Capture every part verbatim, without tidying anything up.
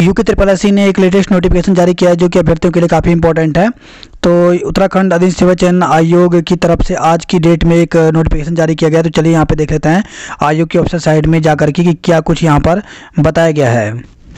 UK triple S सी ने एक latest notification जारी किया है जो कि अभ्यर्थियों के लिए काफ़ी इंपॉर्टेंट है। तो उत्तराखंड अधिक सेवा चयन आयोग की तरफ से आज की डेट में एक नोटिफिकेशन जारी किया गया। तो चलिए यहाँ पे देख लेते हैं आयोग की वेबसाइट साइट में जाकर के कि क्या कुछ यहाँ पर बताया गया है।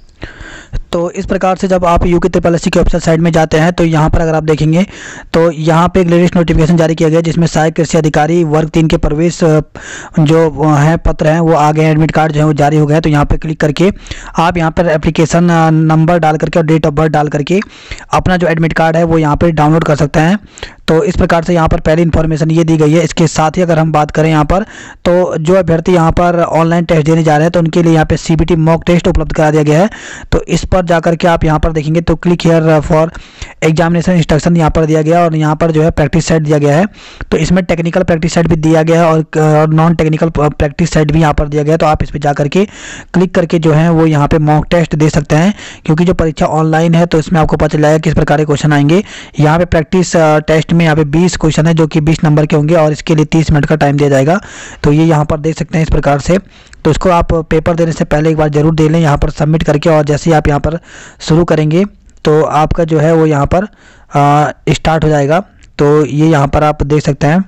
तो इस प्रकार से जब आप यूके ट्रिपल एस सी की वेबसाइट साइट में जाते हैं तो यहाँ पर अगर आप देखेंगे तो यहाँ पे एक लेटेस्ट नोटिफिकेशन जारी किया गया जिसमें सहायक कृषि अधिकारी वर्ग तीन के प्रवेश जो है पत्र हैं वो आ गए, एडमिट कार्ड जो है वो जारी हो गया है। तो यहाँ पे क्लिक करके आप यहाँ पर एप्लीकेशन नंबर डाल करके और डेट ऑफ बर्थ डाल करके अपना जो एडमिट कार्ड है वो यहाँ पर डाउनलोड कर सकते हैं। तो इस प्रकार से यहाँ पर पहली इन्फॉर्मेशन ये दी गई है। इसके साथ ही अगर हम बात करें यहाँ पर तो जो अभ्यर्थी यहाँ पर ऑनलाइन टेस्ट देने जा रहे हैं तो उनके लिए यहाँ पे सीबीटी मॉक टेस्ट उपलब्ध करा दिया गया है। तो इस पर जाकर के आप यहाँ पर देखेंगे तो click here for examination instruction यहाँ पर दिया गया और यहाँ पर जो है प्रैक्टिस सेट दिया गया है। तो इसमें टेक्निकल प्रैक्टिस सेट भी दिया गया है और नॉन टेक्निकल प्रैक्टिस सेट भी यहाँ पर दिया गया है। तो आप इस पर जा करके क्लिक करके जो है वो यहाँ पे मॉक टेस्ट दे सकते हैं, क्योंकि जो परीक्षा ऑनलाइन है तो इसमें आपको पता चल जाएगा किस प्रकार के क्वेश्चन आएंगे। यहाँ पे प्रैक्टिस टेस्ट में यहाँ पे बीस क्वेश्चन है जो कि बीस नंबर के होंगे और इसके लिए तीस मिनट का टाइम दिया जाएगा। तो ये यहाँ पर देख सकते हैं इस प्रकार से। तो इसको आप पेपर देने से पहले एक बार जरूर दे लें यहाँ पर सबमिट करके, और जैसे ही आप यहाँ पर शुरू करेंगे तो आपका जो है वो यहाँ पर स्टार्ट हो जाएगा। तो ये यहाँ पर आप देख सकते हैं।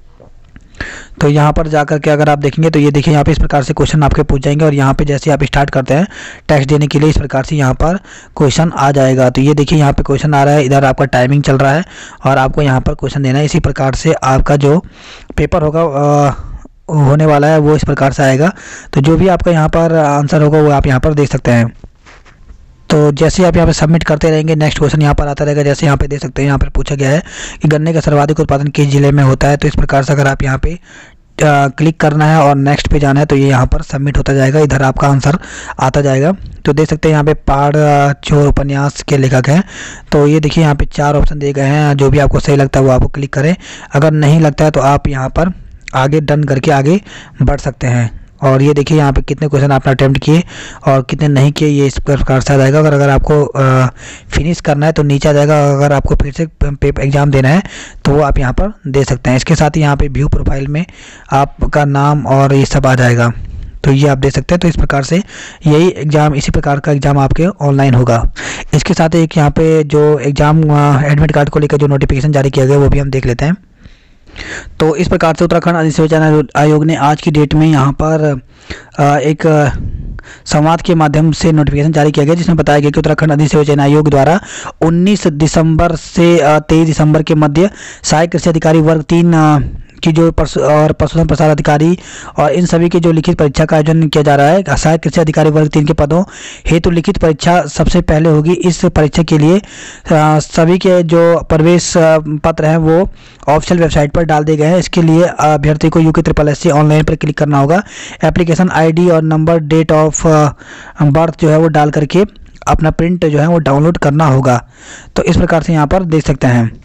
तो यहाँ पर जाकर के अगर आप देखेंगे तो ये देखिए यहाँ पे इस प्रकार से क्वेश्चन आपके पूछ जाएंगे और यहाँ पे जैसे आप स्टार्ट करते हैं टेस्ट देने के लिए इस प्रकार से यहाँ पर क्वेश्चन आ जाएगा। तो ये देखिए यहाँ पे क्वेश्चन आ रहा है, इधर आपका टाइमिंग चल रहा है और आपको यहाँ पर क्वेश्चन देना है। इसी प्रकार से आपका जो पेपर होगा आ, होने वाला है वो इस प्रकार से आएगा। तो जो भी आपका यहाँ पर आंसर होगा वो आप यहाँ पर देख सकते हैं। तो जैसे आप यहाँ पे सबमिट करते रहेंगे नेक्स्ट क्वेश्चन यहाँ पर आता रहेगा। जैसे यहाँ पे देख सकते हैं यहाँ पर पूछा गया है कि गन्ने का सर्वाधिक उत्पादन किस जिले में होता है। तो इस प्रकार से अगर आप यहाँ पे आ, क्लिक करना है और नेक्स्ट पे जाना है तो ये यहाँ पर सबमिट होता जाएगा, इधर आपका आंसर आता जाएगा। तो देख सकते हैं यहाँ पे पहाड़ चोर उपन्यास के लेखक हैं। तो ये देखिए यहाँ पे चार ऑप्शन दिए गए हैं, जो भी आपको सही लगता है वो आप क्लिक करें। अगर नहीं लगता है तो आप यहाँ पर आगे डन करके आगे बढ़ सकते हैं। और ये देखिए यहाँ पे कितने क्वेश्चन आपने अटेम्प्ट किए और कितने नहीं किए ये इस प्रकार से आ जाएगा। अगर अगर आपको आ, फिनिश करना है तो नीचे आ जाएगा। अगर आपको फिर से पेपर एग्ज़ाम देना है तो वो आप यहाँ पर दे सकते हैं। इसके साथ ही यहाँ पे व्यू प्रोफाइल में आपका नाम और ये सब आ जाएगा। तो ये आप देख सकते हैं। तो इस प्रकार से यही एग्ज़ाम इसी प्रकार का एग्ज़ाम आपके ऑनलाइन होगा। इसके साथ एक यहाँ पे जो एग्ज़ाम एडमिट कार्ड को लेकर जो नोटिफिकेशन जारी किया गया वो भी हम देख लेते हैं। तो इस प्रकार से उत्तराखंड अधिक सेवा चयन आयोग ने आज की डेट में यहाँ पर एक संवाद के माध्यम से नोटिफिकेशन जारी किया गया, जिसमें बताया गया कि उत्तराखंड अधिक सेवा चयन आयोग द्वारा उन्नीस दिसंबर से तेईस दिसंबर के मध्य सहायक कृषि अधिकारी वर्ग तीन की जो पशु और पशुधन प्रसार अधिकारी और इन सभी की जो लिखित परीक्षा का आयोजन किया जा रहा है। सहायक कृषि अधिकारी वर्ग तीन के पदों हेतु लिखित परीक्षा सबसे पहले होगी। इस परीक्षा के लिए सभी के जो प्रवेश पत्र हैं वो ऑफिशियल वेबसाइट पर डाल दिए गए हैं। इसके लिए अभ्यर्थी को UK triple S C online पर क्लिक करना होगा। एप्लीकेशन आईडी और नंबर डेट ऑफ बर्थ जो है वो डाल करके अपना प्रिंट जो है वो डाउनलोड करना होगा। तो इस प्रकार से यहाँ पर देख सकते हैं।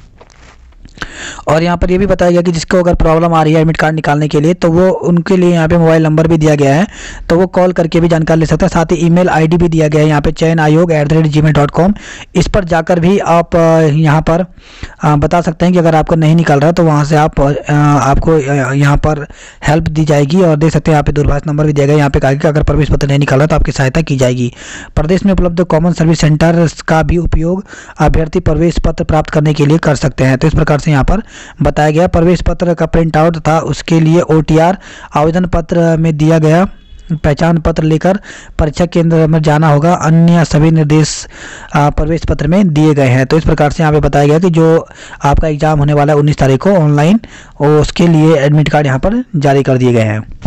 और यहाँ पर ये भी बताया गया कि जिसको अगर प्रॉब्लम आ रही है एडमिट कार्ड निकालने के लिए तो वो उनके लिए यहाँ पे मोबाइल नंबर भी दिया गया है, तो वो कॉल करके भी जानकारी ले सकते हैं। साथ ही ईमेल आईडी भी दिया गया है यहाँ पे चयन आयोग at the rate Gmail dot com. इस पर जाकर भी आप यहाँ पर बता सकते हैं कि अगर आपको नहीं निकल रहा तो वहाँ से आप आपको यहाँ पर हेल्प दी जाएगी। और देख सकते हैं यहाँ पे दूरभाष नंबर भी दिया गया है। यहाँ पे कहा कि अगर प्रवेश पत्र नहीं निकल रहा तो आपकी सहायता की जाएगी। प्रदेश में उपलब्ध कॉमन सर्विस सेंटर का भी उपयोग अभ्यर्थी प्रवेश पत्र प्राप्त करने के लिए कर सकते हैं। तो इस प्रकार से यहाँ पर बताया गया। प्रवेश पत्र का प्रिंट आउट था उसके लिए ओटीआर आवेदन पत्र में दिया गया पहचान पत्र लेकर परीक्षा केंद्र में जाना होगा। अन्य सभी निर्देश प्रवेश पत्र में दिए गए हैं। तो इस प्रकार से यहाँ पे बताया गया कि जो आपका एग्जाम होने वाला है उन्नीस तारीख को ऑनलाइन, उसके लिए एडमिट कार्ड यहाँ पर जारी कर दिए गए हैं।